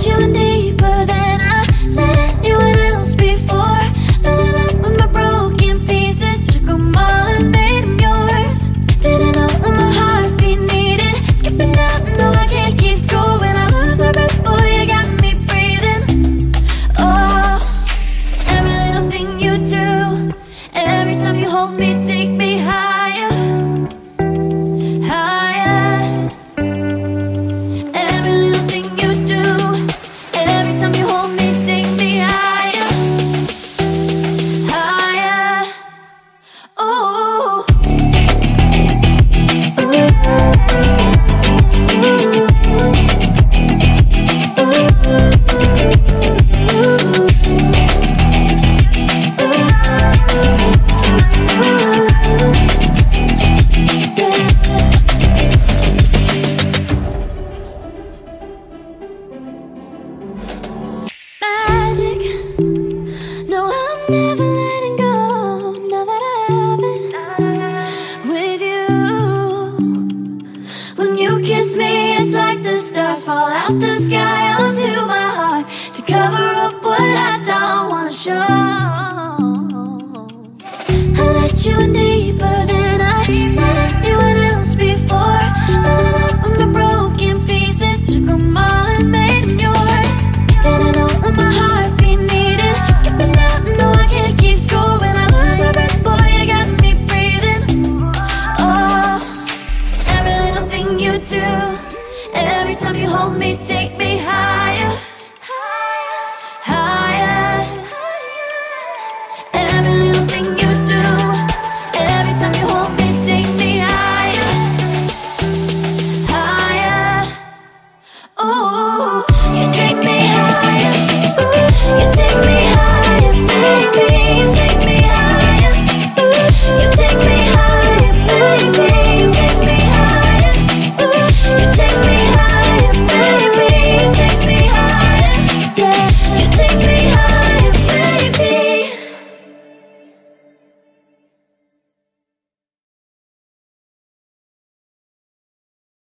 you in deeper than I let anyone else before. Fell in love with my broken pieces, took them all and made them yours. Didn't know what my heartbeat needed, skipping out, no I can't keep score. When I lose my breath, boy, you got me breathing. Oh, every little thing you do, every time you hold me, take me higher, higher. Every little thing you do, every time you hold me, take me higher, higher. Oh, magic. No, I'm never letting go. Now that I have it with you. When you kiss me, it's like the stars fall out the sky onto my heart to cover up what I don't wanna show. I let you in deeper than I let anyone else before. Fell in love with my broken pieces, took them all and made them yours. Didn't know what my heartbeat needed, skipping out, no I can't keep score. When I lose my breath, boy, you got me breathing. Oh, every little thing you do, every time you hold me, take